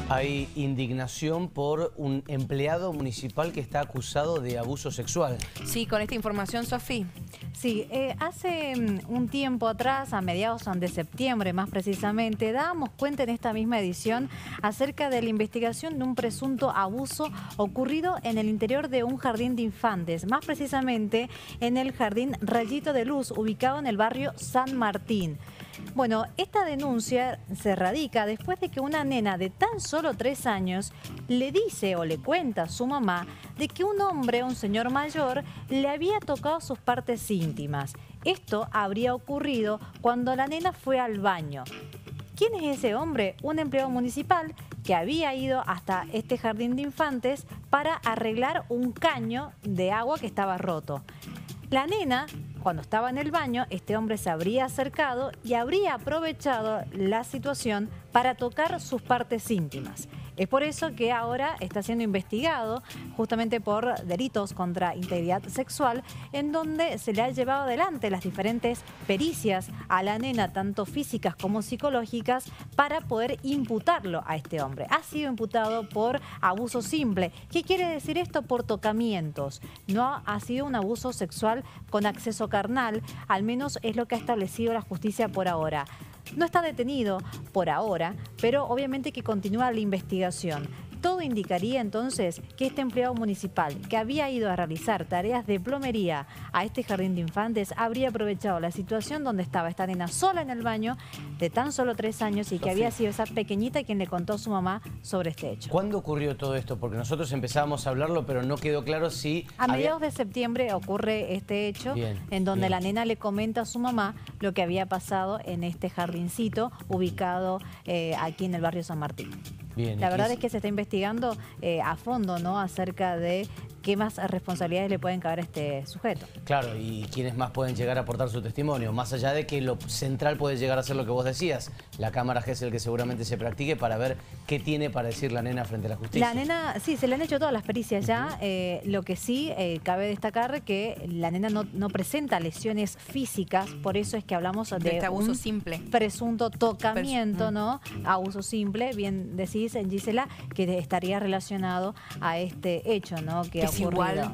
Hay indignación por un empleado municipal que está acusado de abuso sexual. Sí, con esta información, Sofía. Sí, hace un tiempo atrás, a mediados de septiembre más precisamente, dábamos cuenta en esta misma edición acerca de la investigación de un presunto abuso ocurrido en el interior de un jardín de infantes, más precisamente en el jardín Rayito de Luz, ubicado en el barrio San Martín. Bueno, esta denuncia se radica después de que una nena de tan solo 3 años le dice o le cuenta a su mamá de que un hombre, un señor mayor, le había tocado sus partes íntimas. Esto habría ocurrido cuando la nena fue al baño. ¿Quién es ese hombre? Un empleado municipal que había ido hasta este jardín de infantes para arreglar un caño de agua que estaba roto. La nena, cuando estaba en el baño, este hombre se habría acercado y habría aprovechado la situación para tocar sus partes íntimas. Es por eso que ahora está siendo investigado justamente por delitos contra integridad sexual, en donde se le ha llevado adelante las diferentes pericias a la nena, tanto físicas como psicológicas, para poder imputarlo a este hombre. Ha sido imputado por abuso simple. ¿Qué quiere decir esto? Por tocamientos. No ha sido un abuso sexual con acceso carnal, al menos es lo que ha establecido la justicia por ahora. No está detenido por ahora, pero obviamente que continúa la investigación. Todo indicaría entonces que este empleado municipal que había ido a realizar tareas de plomería a este jardín de infantes habría aprovechado la situación donde estaba esta nena sola en el baño de tan solo 3 años y que había sido esa pequeñita quien le contó a su mamá sobre este hecho. ¿Cuándo ocurrió todo esto? Porque nosotros empezábamos a hablarlo, pero no quedó claro si... A mediados de septiembre ocurre este hecho, en donde la nena le comenta a su mamá lo que había pasado en este jardincito ubicado aquí en el barrio San Martín. Bien, la verdad es que se está investigando a fondo, ¿no?, acerca de qué más responsabilidades le pueden caber a este sujeto. Claro, y quiénes más pueden llegar a aportar su testimonio, más allá de que lo central puede llegar a ser lo que vos decías, la cámara Gesell que seguramente se practique para ver qué tiene para decir la nena frente a la justicia. La nena, sí, se le han hecho todas las pericias ya, lo que sí cabe destacar que la nena no presenta lesiones físicas, por eso es que hablamos de este abuso un simple. Presunto tocamiento, ¿no? Abuso simple, bien decís, Gisela, que estaría relacionado a este hecho, ¿no?, que ha ocurrido. Igual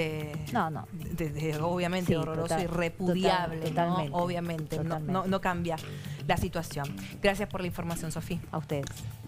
obviamente sí, horroroso y repudiable, totalmente, ¿no? Obviamente, totalmente. No cambia la situación. Gracias por la información, Sofía. A ustedes.